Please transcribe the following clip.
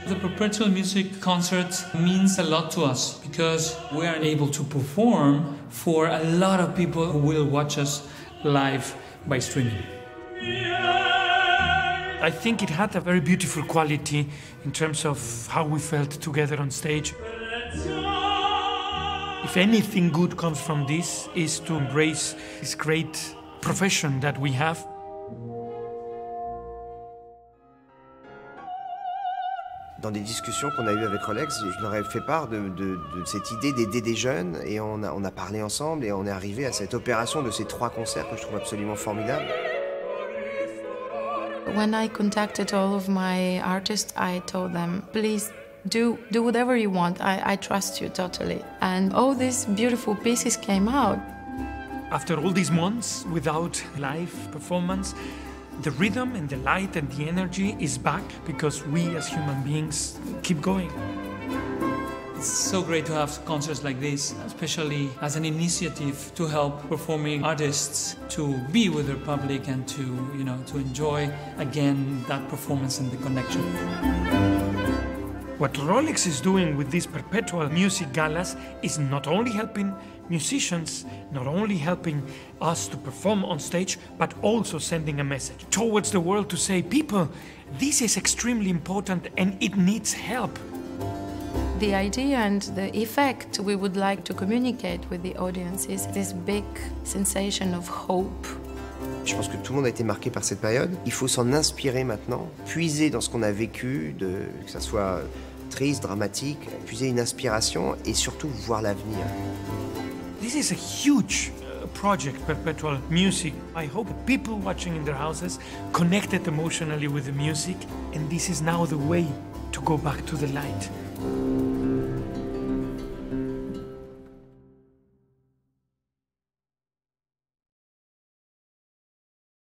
The Perpetual music concert means a lot to us because we are able to perform for a lot of people who will watch us live by streaming. I think it had a very beautiful quality in terms of how we felt together on stage. If anything good comes from this, is to embrace this great profession that we have. Dans des discussions qu'on a eues avec Rolex, je leur ai fait part de cette idée d'aider des jeunes et on a parlé ensemble et on est arrivé à cette opération de ces 3 concerts que je trouve absolument formidables. When I contacted all of my artists, I told them, please do whatever you want. I trust you totally. And all these beautiful pieces came out. After all these months without live performance, the rhythm and the light and the energy is back because we as human beings keep going. It's so great to have concerts like this, especially as an initiative to help performing artists to be with their public and to enjoy again that performance and the connection. What Rolex is doing with these Perpetual music galas is not only helping musicians, not only helping us to perform on stage, but also sending a message towards the world to say, people, this is extremely important and it needs help. The idea and the effect we would like to communicate with the audience is this big sensation of hope. Je pense que tout le monde a été marqué par cette période. Il faut s'en inspirer maintenant, puiser dans ce qu'on a vécu, que ça soit triste, dramatique, puiser une inspiration et surtout voir l'avenir. This is a huge project, Perpetual Music. I hope people watching in their houses connected emotionally with the music, and this is now the way to go back to the light.